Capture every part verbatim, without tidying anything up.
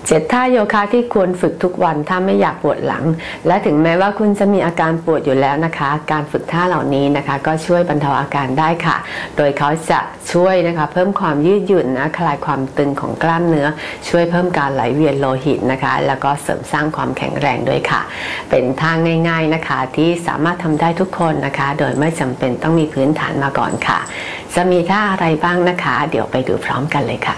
เจ็ดท่าโยคะที่ควรฝึกทุกวันถ้าไม่อยากปวดหลังและถึงแม้ว่าคุณจะมีอาการปวดอยู่แล้วนะคะการฝึกท่าเหล่านี้นะคะก็ช่วยบรรเทาอาการได้ค่ะโดยเขาจะช่วยนะคะเพิ่มความยืดหยุ่นนะคลายความตึงของกล้ามเนื้อช่วยเพิ่มการไหลเวียนโลหิตนะคะแล้วก็เสริมสร้างความแข็งแรงด้วยค่ะเป็นท่าง่ายๆนะคะที่สามารถทำได้ทุกคนนะคะโดยไม่จำเป็นต้องมีพื้นฐานมาก่อนค่ะจะมีท่าอะไรบ้างนะคะเดี๋ยวไปดูพร้อมกันเลยค่ะ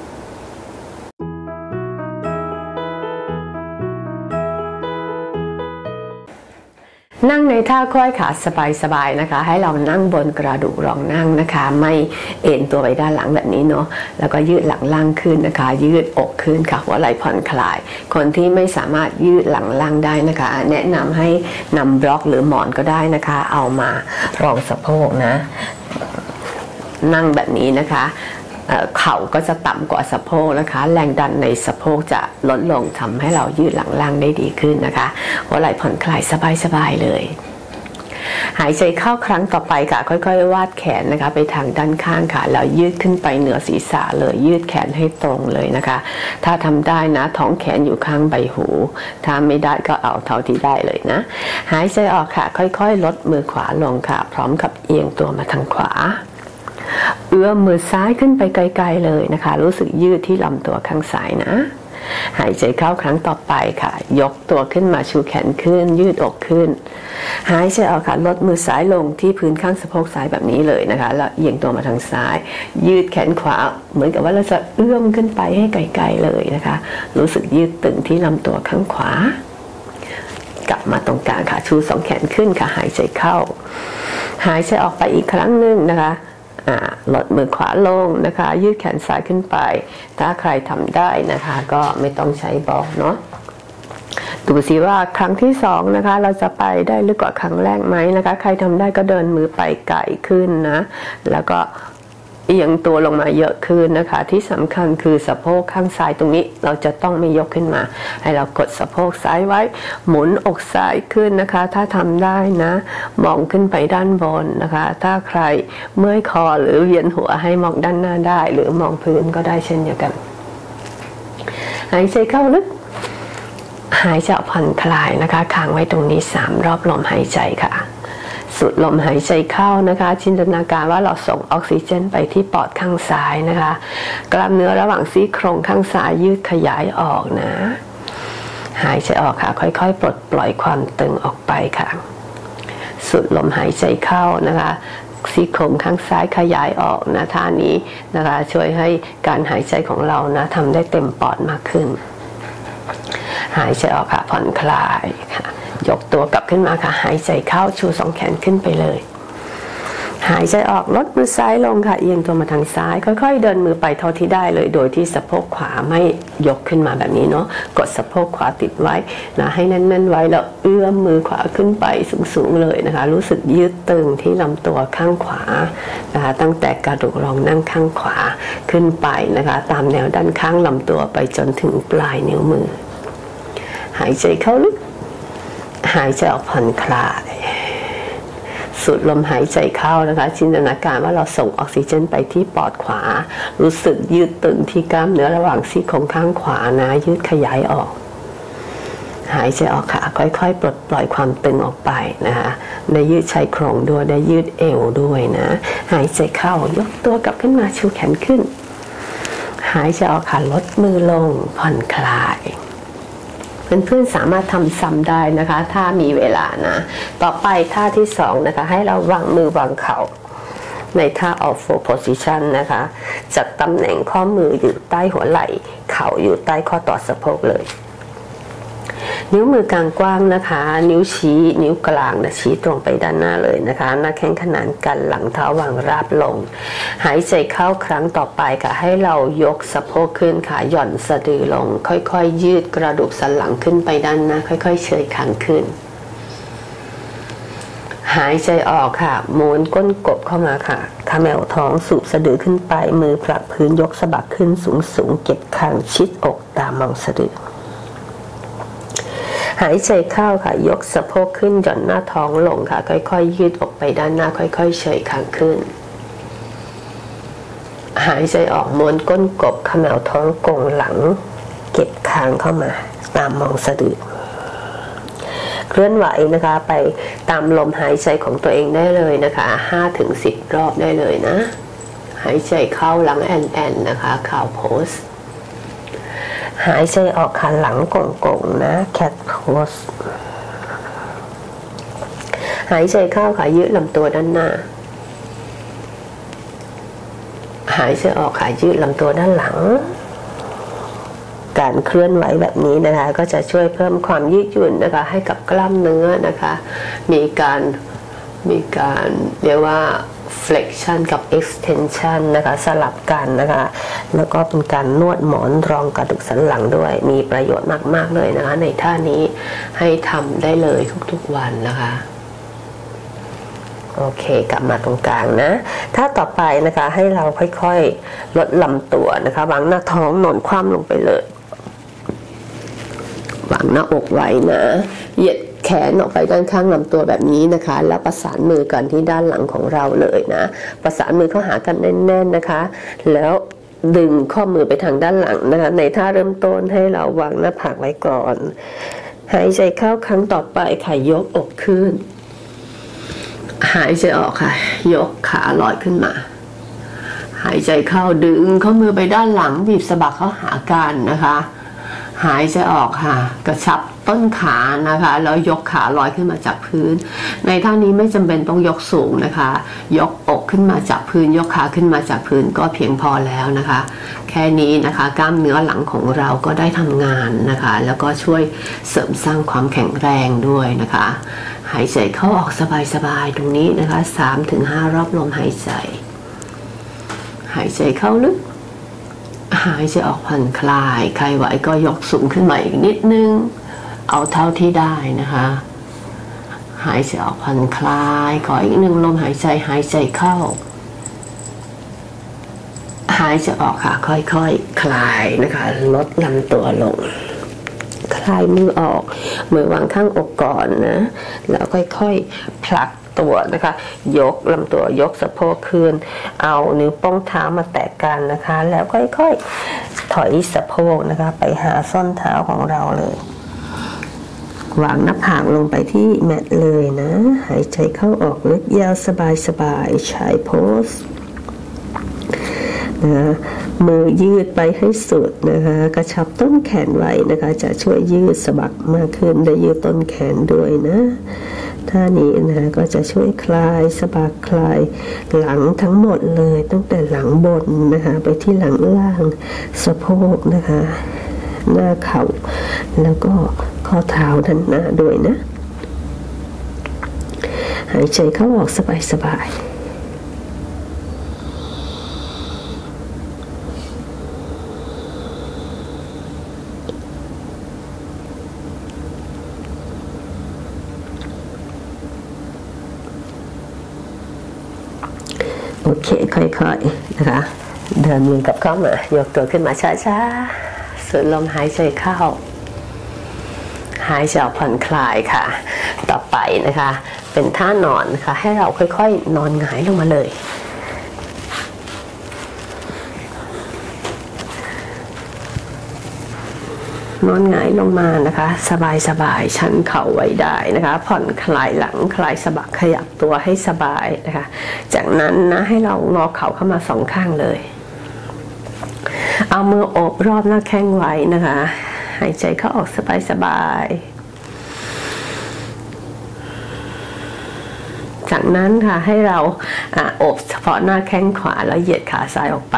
นั่งในท่าค่อยขาสบายๆนะคะให้เรานั่งบนกระดูกรองนั่งนะคะไม่เอ็นตัวไปด้านหลังแบบนี้เนาะแล้วก็ยืดหลังล่างขึ้นนะคะยืดอกขึ้นค่ะหัวไหล่ผ่อนคลายคนที่ไม่สามารถยืดหลังล่างได้นะคะแนะนำให้นำบล็อกหรือหมอนก็ได้นะคะเอามารองสะโพกนะนั่งแบบนี้นะคะเข่าก็จะต่ำกว่าสะโพกนะคะแรงดันในสะโพกจะลดลงทำให้เรายืดหลังล่างได้ดีขึ้นนะคะหัวไหล่ผ่อนคลายสบายๆเลยหายใจเข้าครั้งต่อไปค่ะค่อยๆวาดแขนนะคะไปทางด้านข้างค่ะแล้วยืดขึ้นไปเหนือศีรษะเลยยืดแขนให้ตรงเลยนะคะถ้าทำได้นะท้องแขนอยู่ข้างใบหูถ้าไม่ได้ก็เอาเท่าที่ได้เลยนะหายใจออกค่ะค่อยๆลดมือขวาลงค่ะพร้อมกับเอียงตัวมาทางขวาเอื้อมมือซ้ายขึ้นไปไกลๆเลยนะคะรู้สึกยืดที่ลำตัวข้างซ้ายนะหายใจเข้าครั้งต่อไปค่ะยกตัวขึ้นมาชูแขนขึ้นยืดอกขึ้นหายใจออกค่ะลดมือซ้ายลงที่พื้นข้างสะโพกซ้ายแบบนี้เลยนะคะแล้วเอียงตัวมาทางซ้ายยืดแขนขวาเหมือนกับว่าเราจะเอื้อมขึ้นไปให้ไกลๆเลยนะคะรู้สึกยืดตึงที่ลำตัวข้างขวากลับมาตรงกลางค่ะชูสองแขนขึ้นค่ะหายใจเข้าหายใจออกไปอีกครั้งหนึ่งนะคะลดมือขวาลงนะคะยืดแขนซ้ายขึ้นไปถ้าใครทำได้นะคะก็ไม่ต้องใช้บล็อกเนาะดูสิว่าครั้งที่สองนะคะเราจะไปได้ลึกกว่าครั้งแรกไหมนะคะใครทำได้ก็เดินมือไปไกลขึ้นนะแล้วก็เอียงตัวลงมาเยอะขึ้นนะคะที่สำคัญคือสะโพกข้างซ้ายตรงนี้เราจะต้องไม่ยกขึ้นมาให้เรากดสะโพกซ้ายไว้หมุนอกซ้ายขึ้นนะคะถ้าทำได้นะมองขึ้นไปด้านบนนะคะถ้าใครเมื่อยคอหรือเวียนหัวให้มองด้านหน้าได้หรือมองพื้นก็ได้เช่นเดียวกันหายใจเข้าลึกหายใจออกผ่อนคลายนะคะค้างไว้ตรงนี้สามรอบลมหายใจค่ะสูดลมหายใจเข้านะคะจินตนาการว่าเราส่งออกซิเจนไปที่ปอดข้างซ้ายนะคะกล้ามเนื้อระหว่างซี่โครงข้างซ้ายยืดขยายออกนะหายใจออกค่ะค่อยๆปลดปล่อยความตึงออกไปค่ะสูดลมหายใจเข้านะคะซี่โครงข้างซ้ายขยายออกนะท่านี้นะคะช่วยให้การหายใจของเรานะทำได้เต็มปอดมากขึ้นหายใจออกค่ะผ่อนคลายค่ะยกตัวกลับขึ้นมาค่ะหายใจเข้าชูสองแขนขึ้นไปเลยหายใจออกลดมือซ้ายลงค่ะเอียงตัวมาทางซ้ายค่อยๆเดินมือไปเท่าที่ได้เลยโดยที่สะโพกขวาไม่ยกขึ้นมาแบบนี้เนาะกดสะโพกขวาติดไว้นะให้แน่นๆไว้แล้วเอื้อมมือขวาขึ้นไปสูงๆเลยนะคะรู้สึกยืดตึงที่ลำตัวข้างขวานะคะตั้งแต่กระดูกรองนั่งข้างขวาขึ้นไปนะคะตามแนวด้านข้างลำตัวไปจนถึงปลายนิ้วมือหายใจเข้าลึกหายใจออกผ่อนคลายสูดลมหายใจเข้านะคะจินตนาการว่าเราส่งออกซิเจนไปที่ปอดขวารู้สึกยืดตึงที่กล้ามเนื้อระหว่างซี่โครงข้างขวานะยืดขยายออกหายใจออกค่ะค่อยๆปลดปล่อยความตึงออกไปนะคะได้ยืดชายโครงด้วยได้ยืดเอวด้วยนะหายใจเข้ายกตัวกลับขึ้นมาชูแขนขึ้นหายใจออกค่ะลดมือลงผ่อนคลายเพื่อนๆสามารถทำซ้ำได้นะคะถ้ามีเวลานะต่อไปท่าที่สองนะคะให้เราวางมือวางเข่าในท่า all four position นะคะจัดตำแหน่งข้อมืออยู่ใต้หัวไหล่เข่าอยู่ใต้ข้อต่อสะโพกเลยนิ้วมือกลางกว้างนะคะนิ้วชี้นิ้วกลางนะชี้ตรงไปด้านหน้าเลยนะคะหน้าแข้งขนานกันหลังเท้าวางราบลงหายใจเข้าครั้งต่อไปค่ะให้เรายกสะโพกขึ้นค่ะหย่อนสะดือลงค่อยๆยืดกระดูกสันหลังขึ้นไปด้านหน้าค่อยๆเฉยคางขึ้นหายใจออกค่ะม้วนก้นกบเข้ามาค่ะขมวท้องสูบสะดือขึ้นไปมือผลักพื้นยกสะบักขึ้นสูงๆเก็บคางชิดอกตามองสะดือหายใจเข้าค่ะยกสะโพกขึ้นหย่อนหน้าท้องลงค่ะค่อยๆยืดออกไปด้านหน้าค่อยๆเฉยคางขึ้นหายใจออกม้วนก้นกบขมวท้องโก่งหลังเก็บคางเข้ามาตามมองสะดือเคลื่อนไหวนะคะไปตามลมหายใจของตัวเองได้เลยนะคะ ห้าถึงสิบ รอบได้เลยนะหายใจเข้าหลังแอนแอนนะคะข่าวโพสหายใจออกขาหลังโก่งๆนะแคทโพสหายใจเข้าขายืดลำตัวด้านหน้าหายใจออกขายืดลำตัวด้านหลังการเคลื่อนไหวแบบนี้นะคะก็จะช่วยเพิ่มความยืดหยุ่นนะคะให้กับกล้ามเนื้อนะคะมีการมีการเรียกว่า flexion กับ extension นะคะสลับกันนะคะแล้วก็เป็นการนวดหมอนรองกระดูกสันหลังด้วยมีประโยชน์มากๆเลยนะคะในท่านี้ให้ทำได้เลยทุกๆวันนะคะโอเคกลับมาตรงกลางนะถ้าต่อไปนะคะให้เราค่อยๆลดลำตัวนะคะวางหน้าท้องนอนคว่ำลงไปเลยวางหน้าอกไว้นะเหยียดแขนออกไปด้านข้างลำตัวแบบนี้นะคะแล้วประสานมือกันที่ด้านหลังของเราเลยนะประสานมือเข้าหากันแน่นๆนะคะแล้วดึงข้อมือไปทางด้านหลังนะคะในท่าเริ่มต้นให้เราวางหน้าผากไว้ก่อนหายใจเข้าครั้งต่อไปค่ะยกอกขึ้นหายใจออกค่ะยกขาลอยขึ้นมาหายใจเข้าดึงข้อมือไปด้านหลังบีบสะบักเข้าหากันนะคะหายใจออกค่ะกระชับต้นขานะคะแล้วยกขาลอยขึ้นมาจากพื้นในท่านี้ไม่จำเป็นต้องยกสูงนะคะยกอกขึ้นมาจากพื้นยกขาขึ้นมาจากพื้นก็เพียงพอแล้วนะคะแค่นี้นะคะกล้ามเนื้อหลังของเราก็ได้ทำงานนะคะแล้วก็ช่วยเสริมสร้างความแข็งแรงด้วยนะคะหายใจเข้าออกสบายๆตรงนี้นะคะ สามถึงห้า รอบลมหายใจหายใจเข้าลึกหายใจออกผ่อนคลายใครไหวก็ยกสูงขึ้นมาอีกนิดนึงเอาเท่าที่ได้นะคะหายใจออกผ่อนคลายขออีกหนึ่งลมหายใจหายใจเข้าหายใจออกค่ะค่อยๆ ค, คลายนะคะลดลำตัวลงคลายมือออกมือวางข้างอกก่อนนะแล้วค่อยๆผลักตัวนะคะยกลำตัวยกสะโพกขึ้นเอานิ้วโป้งเท้ามาแตะกันนะคะแล้วค่อยๆถอยสะโพกนะคะไปหาส้นเท้าของเราเลยวางหน้าผากลงไปที่แมตเลยนะหายใจเข้าออกลึกยาวสบายๆชายโพสนะมือยืดไปให้สุดนะคะกระชับต้นแขนไว้นะคะจะช่วยยืดสะบักมากขึ้นได้ยืดต้นแขนด้วยนะท่านี้นะก็จะช่วยคลายสะบักคลายหลังทั้งหมดเลยตั้งแต่หลังบนนะคะไปที่หลังล่างสะโพกนะคะหน้าเข่าแล้วก็ข้อเท้าด้านหน้าด้วยนะหายใจเข้าออกสบายๆโอเคค่อยๆนะคะเดินมือกับเข้ามายกตัวขึ้นมาช้าๆสูดลมหายใจเข้าหายใจออกผ่อนคลายค่ะต่อไปนะคะเป็นท่านอนนะคะให้เราค่อยๆนอนหงายลงมาเลยนอนหงายลงมานะคะสบายๆชันเข่าไว้ได้นะคะผ่อนคลายหลังคลายสะบักขยับตัวให้สบายนะคะจากนั้นนะให้เรางอเข่าเข้ามาสองข้างเลยเอามือโอบรอบหน้าแข้งไว้นะคะหายใจเข้าออกสบายๆจากนั้นค่ะให้เราโอบเฉพาะหน้าแข้งขวาแล้วเหยียดขาซ้ายออกไป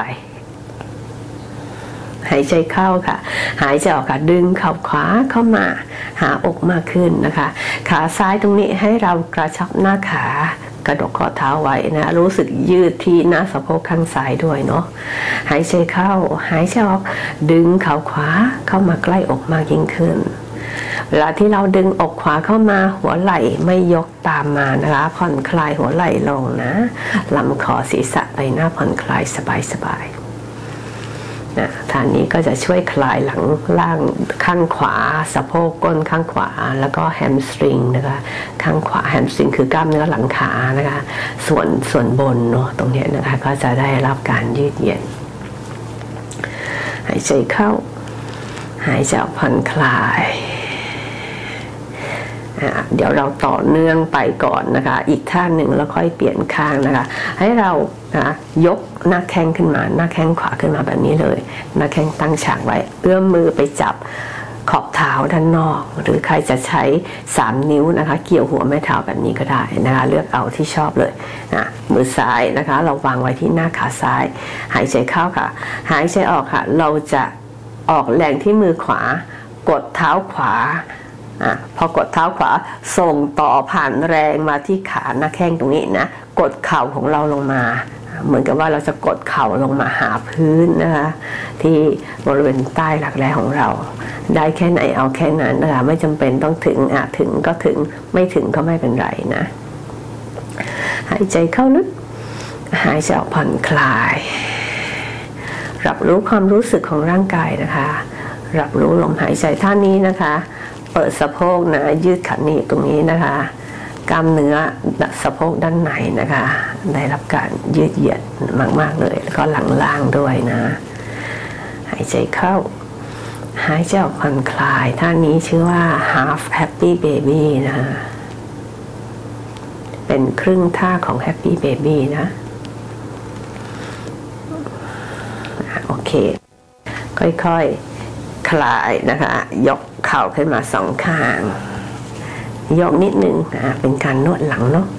หายใจเข้าค่ะหายใจออกค่ะดึงเข่าขวาเข้ามาหาอกมากขึ้นนะคะขาซ้ายตรงนี้ให้เรากระชับหน้าขากระดกข้อเท้าไว้นะรู้สึกยืดที่หน้าสะโพกข้างซ้ายด้วยเนาะหายใจเข้าหายใจออกดึงเข่าขวาเข้ามาใกล้อกมากยิ่งขึ้นเวลาที่เราดึงอกขวาเข้ามาหัวไหล่ไม่ยกตามมานะคะผ่อนคลายหัวไหล่ลงนะลำคอศีรษะใบหน้าผ่อนคลายสบายๆนะท่านี้ก็จะช่วยคลายหลังล่างข้างขวาสะโพกก้นข้างขวาแล้วก็แฮมสตริงนะคะข้างขวาแฮมสตริงคือกล้ามเนื้อหลังขานะคะส่วนส่วนบนเนาะตรงนี้นะคะก็จะได้รับการยืดเย็นหายใจเข้าหายใจออกผ่อนคลายเดี๋ยวเราต่อเนื่องไปก่อนนะคะอีกท่าหนึ่งแล้วค่อยเปลี่ยนข้างนะคะให้เรานะยกหน้าแข้งขึ้นมาหน้าแข้งขวาขึ้นมาแบบนี้เลยหน้าแข้งตั้งฉากไว้เอื้อมมือไปจับขอบเท้าด้านนอกหรือใครจะใช้สามนิ้วนะคะเกี่ยวหัวแม่เท้าแบบนี้ก็ได้นะคะเลือกเอาที่ชอบเลยนะมือซ้ายนะคะเราวางไว้ที่หน้าขาซ้ายหายใจเข้าค่ะหายใจออกค่ะเราจะออกแรงที่มือขวากดเท้าขวาอ่ะพอกดเท้าขวาส่งต่อผ่านแรงมาที่ขาหน้าแข้งตรงนี้นะกดเข่าของเราลงมาเหมือนกับว่าเราจะกดเข่าลงมาหาพื้นนะคะที่บริเวณใต้หลักแร้ของเราได้แค่ไหนเอาแค่นั้นนะคะไม่จำเป็นต้องถึงอ่ะถึงก็ถึงไม่ถึงก็ไม่เป็นไรนะหายใจเข้าลึกหายใจออกผ่อนคลายรับรู้ความรู้สึกของร่างกายนะคะรับรู้ลมหายใจท่านี้นะคะเปิดสะโพกนะยืดขาหนีบตรงนี้นะคะกล้ามเนื้อสะโพกด้านในนะคะได้รับการยืดเหยียดมากๆเลยแล้วก็หลังล่างด้วยนะหายใจเข้าหายใจออกผ่อนคลายท่านี้ชื่อว่า half happy baby นะเป็นครึ่งท่าของ happy baby นะโอเคค่อยๆคลายนะคะยกเข่าขึ้นมาสองข้างยกนิดนึงนะเป็นการนวดหลังเนาะ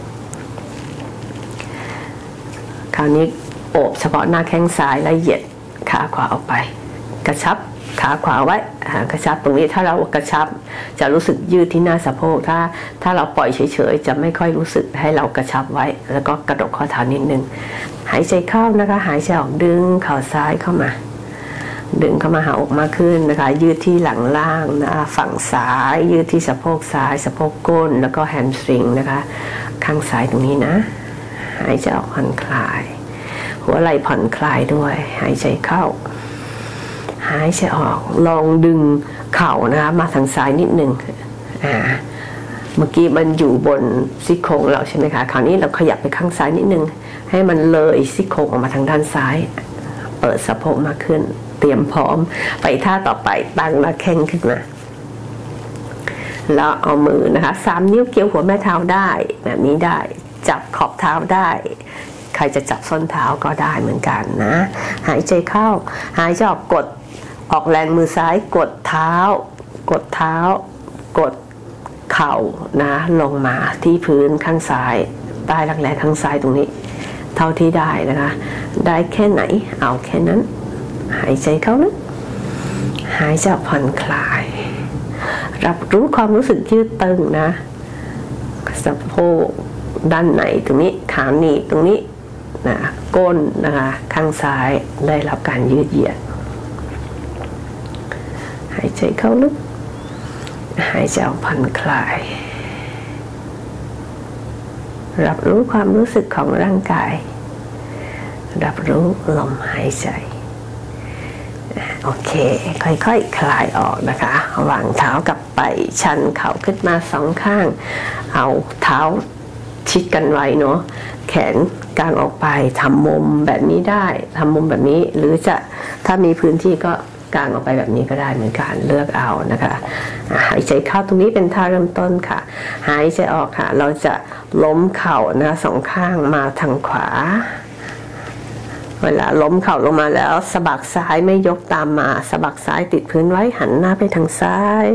คราวนี้โอบเฉพาะหน้าแข้งซ้ายและเหยียดขาขวาออกไปกระชับขาขวาไว้กระชับตรงนี้ถ้าเรากระชับจะรู้สึกยืดที่หน้าสะโพกถ้าถ้าเราปล่อยเฉยๆจะไม่ค่อยรู้สึกให้เรากระชับไว้แล้วก็กระดกข้อเท้านิดนึงหายใจเข้านะคะหายใจออกดึงเข่าซ้ายเข้ามาดึงเข้ามาหาอกมากขึ้นนะคะยืดที่หลังล่างนะฝั่งซ้ายยืดที่สะโพกซ้ายสะโพกก้นแล้วก็แฮมสตริงนะคะข้างซ้ายตรงนี้นะหายใจออกผ่อนคลายหัวไหล่ผ่อนคลายด้วยหายใจเข้าหายใจออกลองดึงเข่านะคะมาทางซ้ายนิดนึงอ่าเมื่อกี้มันอยู่บนซี่โครงเราใช่ไหมคะคราวนี้เราขยับไปข้างซ้ายนิดนึงให้มันเลยซี่โครงออกมาทางด้านซ้ายเปิดสะโพกมากขึ้นเตรียมพร้อมไปท่าต่อไปตั้งหน้าแข้งขึ้นมาแล้วเอามือนะคะสามนิ้วเกี่ยวหัวแม่เท้าได้แบบนี้ได้จับขอบเท้าได้ใครจะจับส้นเท้าก็ได้เหมือนกันนะหายใจเข้าหายใจออกกดออกแรงมือซ้ายกดเท้ากดเท้ากดเข่านะลงมาที่พื้นข้างซ้ายใต้รักแร้ข้างซ้ายตรงนี้เท่าที่ได้นะคะได้แค่ไหนเอาแค่นั้นหายใจเข้าลึกหายใจออกผ่อนคลายรับรู้ความรู้สึกยืดตึงนะสะโพกด้านในตรงนี้ขาหนีบตรงนี้นะก้นนะคะข้างซ้ายได้รับการยืดเหยียดหายใจเข้าลึกหายใจออกผ่อนคลายรับรู้ความรู้สึกของร่างกายรับรู้ลมหายใจโอเคค่อยๆ ค, คลายออกนะคะวางเท้ากับไปชันเข่าขึ้นมาสองข้างเอาเท้าชิดกันไว้เนาะแขนกางออกไปทำมุมแบบนี้ได้ทำมุมแบบนี้หรือจะถ้ามีพื้นที่ก็กางออกไปแบบนี้ก็ได้เหมือนกันเลือกเอานะคะหายใจเข้าตรงนี้เป็นท่าเริ่มต้นค่ะหายใจออกค่ะเราจะล้มเข่านะสองข้างมาทางขวาเวลาล้มเข่าลงมาแล้วสะบักซ้ายไม่ยกตามมาสะบักซ้ายติดพื้นไว้หันหน้าไปทางซ้าย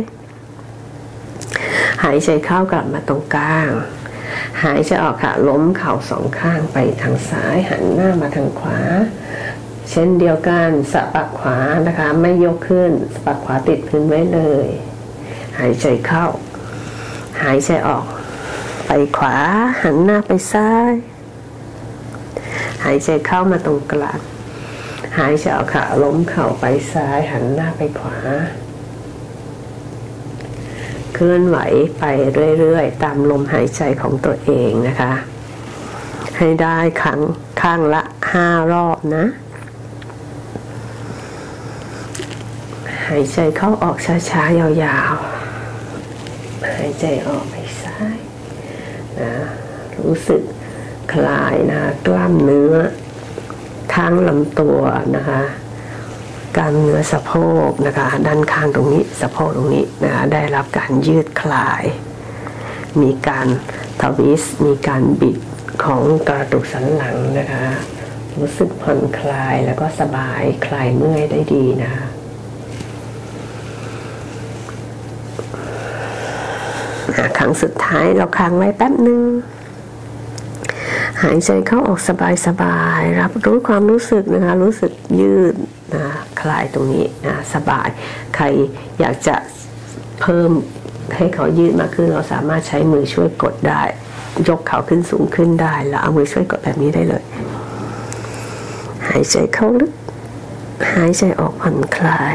หายใจเข้ากลับมาตรงกลางหายใจออกค่ะล้มเข่าสองข้างไปทางซ้ายหันหน้ามาทางขวาเช่นเดียวกันสะบักขวานะคะไม่ยกขึ้นสะบักขวาติดพื้นไว้เลยหายใจเข้าหายใจออกไปขวาหันหน้าไปซ้ายหายใจเข้ามาตรงกลางหายใจออกค่ะล้มเข่าไปซ้ายหันหน้าไปขวาเคลื่อนไหวไปเรื่อยๆตามลมหายใจของตัวเองนะคะให้ได้ครั้งข้างละห้ารอบนะหายใจเข้าออกช้าๆยาวๆหายใจออกไปซ้ายนะรู้สึกคลายนะกล้ามเนื้อทั้งลำตัวนะคะกล้ามเนื้อสะโพกนะคะด้านข้างตรงนี้สะโพกตรงนี้นะคะได้รับการยืดคลายมีการทวิสต์มีการบิดของกระดูกสันหลังนะคะรู้สึกผ่อนคลายแล้วก็สบายคลายเมื่อยได้ดีนะครั้งสุดท้ายเราค้างไว้แป๊บนึงหายใจเข้าออกสบายๆรับรู้ความรู้สึกนะคะรู้สึกยืดนะคลายตรงนี้นะสบายใครอยากจะเพิ่มให้เขายืดมากขึ้นเราสามารถใช้มือช่วยกดได้ยกเขาขึ้นสูงขึ้นได้แล้วเอามือช่วยกดแบบนี้ได้เลยหายใจเข้าลึกหายใจออกผ่อนคลาย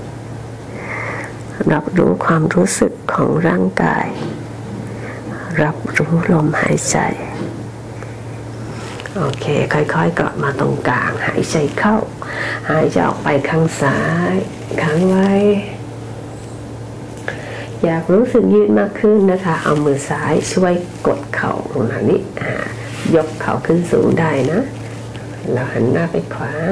รับรู้ความรู้สึกของร่างกายรับรู้ลมหายใจโอเคค่อยๆกลับมาตรงกลางหายใจเข้าหายใจออกไปข้างซ้ายค้างไว้อยากรู้สึกยืดมากขึ้นนะคะเอามือซ้ายช่วยกดเข่าตรงนี้ยกเข่าขึ้นสูงได้นะแล้วหันหน้าไปขวา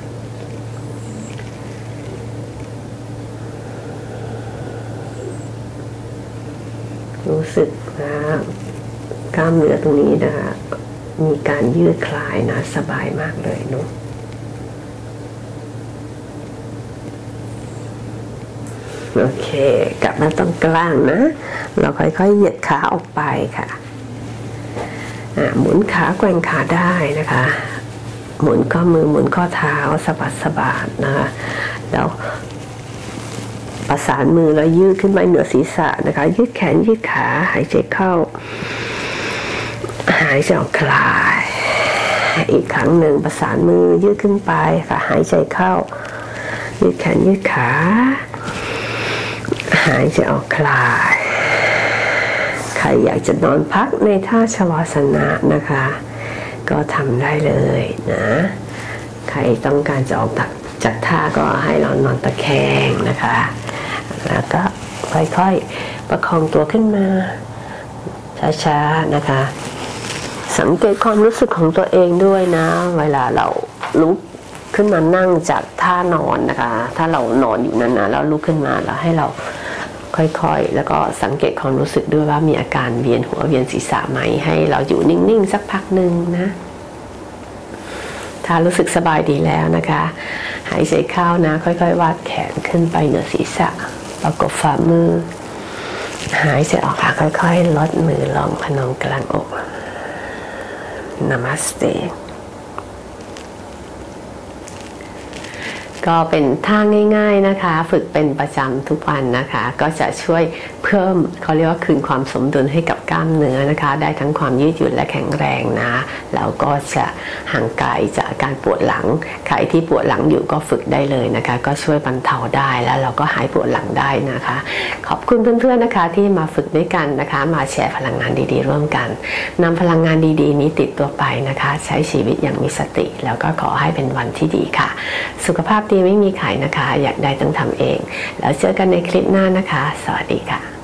รู้สึกนะกล้ามเนื้อตรงนี้นะคะมีการยืดคลายนะสบายมากเลยเนาะโอเคกลับมาตรงกลางนะเราค่อยๆเหยียดขาออกไปค่ะหมุนขาแกว่งขาได้นะคะหมุนข้อมือหมุนข้อเท้าสะบัดสะบัดนะคะแล้วประสานมือแล้วยืดขึ้นไปเหนือศีรษะนะคะยืดแขนยืดขาหายใจเข้าหายใจออกคลายอีกครั้งหนึ่งประสานมือยืดขึ้นไปค่ะหายใจเข้ายืดแขนยืดขาหายใจออกคลายใครอยากจะนอนพักในท่าชวาสนะนะคะก็ทำได้เลยนะใครต้องการจะออกจากท่าก็ให้เรานอนตะแคงนะคะแล้วก็ค่อยๆประคองตัวขึ้นมาช้าๆนะคะสังเกตความรู้สึกของตัวเองด้วยนะเวลาเราลุกขึ้นมานั่งจากท่านอนนะคะถ้าเรานอนอยู่นานๆแล้วลุกขึ้นมาแล้วให้เราค่อยๆแล้วก็สังเกตความรู้สึกด้วยว่ามีอาการเวียนหัวเวียนศีรษะไหมให้เราอยู่นิ่งๆสักพักหนึ่งนะถ้ารู้สึกสบายดีแล้วนะคะหายใจเข้านะค่อยๆวาดแขนขึ้นไปเหนือศีรษะประกบฝ่ามือหายใจออกค่ะค่อยๆลดมือลงพนมกลางอกนามัสเตก็เป็นท่าง่ายๆนะคะฝึกเป็นประจำทุกวันนะคะก็จะช่วยเพิ่มเขาเรียกว่าคืนความสมดุลให้กับกล้ามเนื้อนะคะได้ทั้งความยืดหยุ่นและแข็งแรงนะแล้วก็จะห่างไกลจากอาการปวดหลังใครที่ปวดหลังอยู่ก็ฝึกได้เลยนะคะก็ช่วยบรรเทาได้แล้วเราก็หายปวดหลังได้นะคะขอบคุณเพื่อนๆนะคะที่มาฝึกด้วยกันนะคะมาแชร์พลังงานดีๆร่วมกันนำพลังงานดีๆนี้ติดตัวไปนะคะใช้ชีวิตอย่างมีสติแล้วก็ขอให้เป็นวันที่ดีค่ะสุขภาพดีไม่มีขายนะคะอยากได้ต้องทำเองแล้วเจอกันในคลิปหน้านะคะสวัสดีค่ะ